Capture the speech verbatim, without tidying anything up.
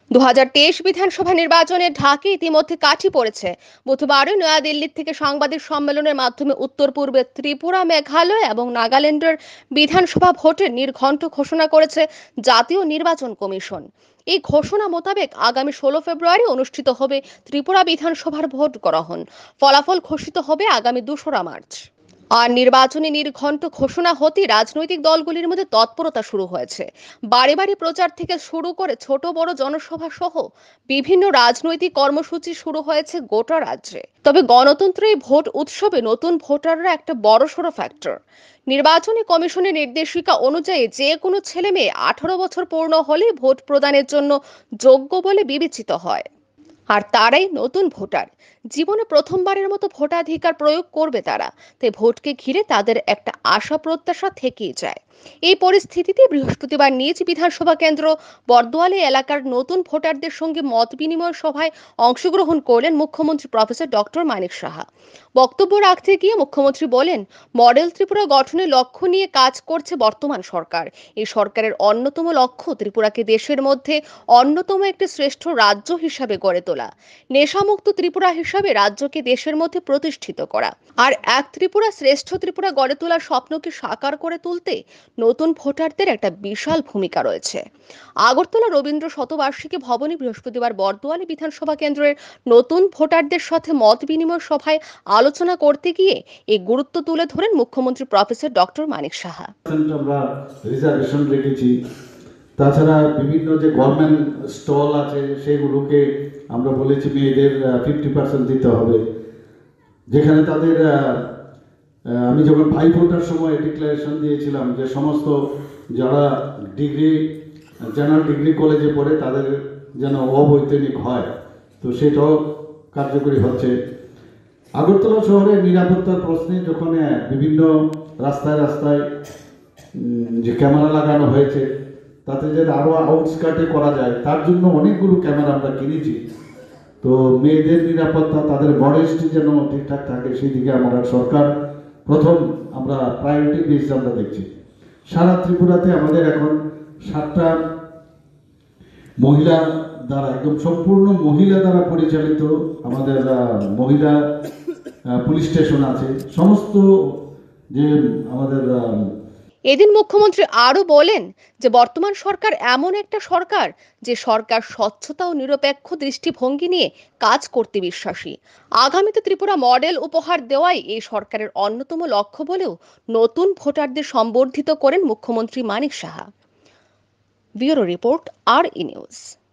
দু হাজার তেইশ বিধানসভা নির্বাচনে ঢাকে ইতিমধ্যে কাঠি পড়েছে। বুধবারও নয়াদিল্লি থেকে সাংবাদিক সম্মেলনের মাধ্যমে উত্তর পূর্বে ত্রিপুরা, মেঘালয় এবং নাগাল্যান্ডের বিধানসভা ভোটের নির্ঘণ্ট ঘোষণা করেছে জাতীয় নির্বাচন কমিশন। এই ঘোষণা মোতাবেক আগামী ষোলো ফেব্রুয়ারি অনুষ্ঠিত হবে ত্রিপুরা বিধানসভার ভোট গ্রহণ। ফলাফল ঘোষিত হবে আগামী দোসরা মার্চ। আর নির্বাচনী নির্ঘণ্ট ঘোষণা হতেই রাজনৈতিক দলগুলির মধ্যে তৎপরতা শুরু হয়েছে। বাড়ি বাড়ি প্রচার থেকে শুরু করে ছোট বড় জনসভা সহ বিভিন্ন রাজনৈতিক কর্মসূচি শুরু হয়েছে গোটা রাজ্যে। তবে গণতন্ত্রের ভোট উৎসবে নতুন ভোটাররা একটা বড়সড় ফ্যাক্টর। নির্বাচনী কমিশনের নির্দেশিকা অনুযায়ী যে কোনো ছেলে মেয়ে আঠারো বছর পূর্ণ হলে ভোট প্রদানের জন্য যোগ্য বলে বিবেচিত হয়। আর তারাই নতুন ভোটার। জীবনে প্রথমবারের মতো ভোটাধিকার প্রয়োগ করবে তারা। তাই ভোটকে ঘিরে তাদের একটা আশা প্রত্যাশা থেকেই যায়। এই পরিস্থিতিতে বৃহস্পতিবার নিজ বিধানসভা কেন্দ্র বর্দোয়ালি এলাকার নতুন ভোটারদের সঙ্গে মত বিনিময় সভায় অংশগ্রহণ করলেন মুখ্যমন্ত্রী প্রফেসর ডক্টর মানিক সাহা। বক্তব্য রাখতে গিয়ে মুখ্যমন্ত্রী বলেন, মডেল ত্রিপুরা গঠনের লক্ষ্য নিয়ে কাজ করছে বর্তমান সরকার। এই সরকারের অন্যতম লক্ষ্য ত্রিপুরাকে দেশের মধ্যে অন্যতম একটি শ্রেষ্ঠ রাজ্য হিসাবে গড়ে তোলা, নেশামুক্ত ত্রিপুরা হিসাবে রাজ্যকে দেশের মধ্যে প্রতিষ্ঠিত করা। আর এক ত্রিপুরা শ্রেষ্ঠ ত্রিপুরা গড়ে তোলার স্বপ্নকে সাকার করে তুলতে নতুন ভোটারদের একটা বিশাল ভূমিকা রয়েছে। আগরতলা রবীন্দ্র শতবার্ষিকী ভবনে বৃহস্পতিবার বর্দোয়ালি বিধানসভা কেন্দ্রের নতুন ভোটারদের সাথে মত বিনিময় সভায় আলোচনা করতে গিয়ে এই গুরুত্ব তুলে ধরেন মুখ্যমন্ত্রী প্রফেসর ডক্টর মানিক সাহা। আমরা রিজার্ভেশন রেখেছি, তাছাড়া বিভিন্ন যে গভর্নমেন্ট স্টল আছে সেগুলোকে আমরা বলেছি মেয়েদের ফিফটি পার্সেন্ট দিতে হবে। যেখানে তাদের আমি যখন ফাইভ ভোটার সময় ডিক্লারেশন দিয়েছিলাম যে সমস্ত যারা ডিগ্রি জেনারেল ডিগ্রি কলেজে পড়ে তাদের যেন অবৈতনিক হয়, তো সেটাও কার্যকরী হচ্ছে। আগরতলা শহরে নিরাপত্তার প্রশ্নে যখন বিভিন্ন রাস্তায় রাস্তায় যে ক্যামেরা লাগানো হয়েছে, তাতে যেটা আরও আউটস্কার্টে করা যায় তার জন্য অনেকগুলো ক্যামেরা আমরা কিনেছি। তো মেয়েদের নিরাপত্তা, তাদের মডেস্টি যেন ঠিকঠাক থাকে সেই দিকে আমরা সরকার প্রথম আমরা প্রায়োরিটি বেস আমরা দেখছি। সারা ত্রিপুরাতে আমাদের এখন সাতটা মহিলা দ্বারা একদম সম্পূর্ণ মহিলা দ্বারা পরিচালিত আমাদের মহিলা পুলিশ স্টেশন আছে। সমস্ত যে আমাদের এদিন মুখ্যমন্ত্রী আরো বলেন যে বর্তমান সরকার এমন একটা সরকার যে সরকার স্বচ্ছতা ও নিরপেক্ষ দৃষ্টিভঙ্গি নিয়ে কাজ করতে বিশ্বাসী। আগামীতে ত্রিপুরা মডেল উপহার দেওয়াই এই সরকারের অন্যতম লক্ষ্য বলেও নতুন ভোটারদের সম্বর্ধিত করেন মুখ্যমন্ত্রী Manik Saha. Bureau report, R E news.